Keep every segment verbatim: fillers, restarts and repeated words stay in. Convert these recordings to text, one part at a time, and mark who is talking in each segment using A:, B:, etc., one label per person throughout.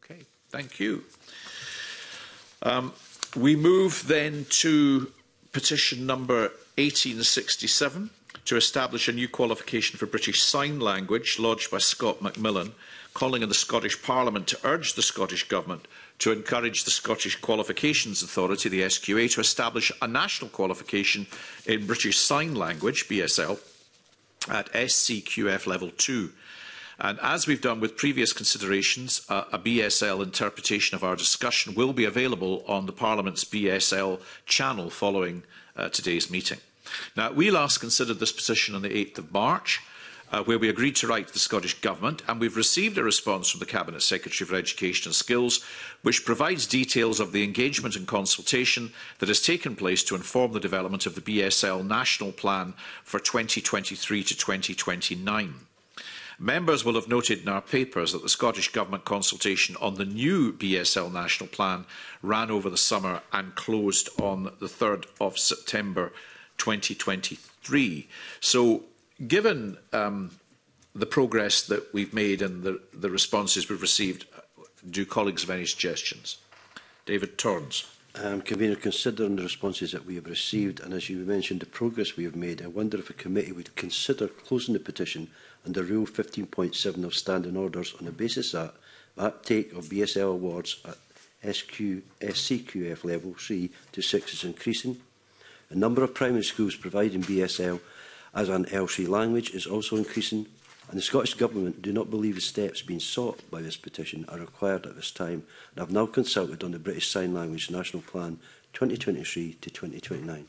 A: Okay, thank you. Um, we move then to petition number eighteen sixty-seven to establish a new qualification for British Sign Language, lodged by Scott Macmillan, calling on the Scottish Parliament to urge the Scottish Government to encourage the Scottish Qualifications Authority, the S Q A, to establish a national qualification in British Sign Language, B S L, at S C Q F level two. And as we've done with previous considerations, uh, a B S L interpretation of our discussion will be available on the Parliament's B S L channel following uh, today's meeting. Now, we last considered this petition on the eighth of March, uh, where we agreed to write to the Scottish Government, and we've received a response from the Cabinet Secretary for Education and Skills, which provides details of the engagement and consultation that has taken place to inform the development of the B S L National Plan for twenty twenty-three to twenty twenty-nine. Members will have noted in our papers that the Scottish Government consultation on the new B S L National Plan ran over the summer and closed on the third of September twenty twenty-three. So, given um, the progress that we've made and the, the responses we've received, do colleagues have any suggestions? David Torrance.
B: Um, Convener, considering the responses that we have received and, as you mentioned, the progress we have made, I wonder if a committee would consider closing the petition under Rule fifteen point seven of Standing Orders on the basis that the uptake of B S L awards at S C Q F level three to six is increasing. The number of primary schools providing B S L as an L three language is also increasing, and the Scottish Government do not believe the steps being sought by this petition are required at this time, and have now consulted on the British Sign Language National Plan twenty twenty-three to twenty twenty-nine.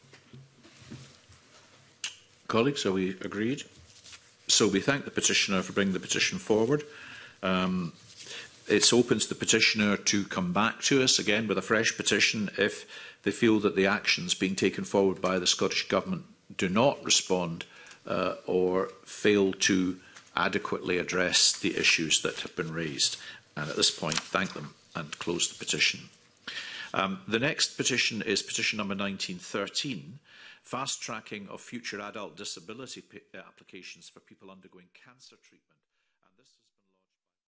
A: Colleagues, are we agreed? So we thank the petitioner for bringing the petition forward. Um, it's open to the petitioner to come back to us again with a fresh petition if they feel that the actions being taken forward by the Scottish Government do not respond uh, or fail to adequately address the issues that have been raised. And at this point, thank them and close the petition. Um, the next petition is petition number nineteen thirteen, fast tracking of future adult disability applications for people undergoing cancer treatment.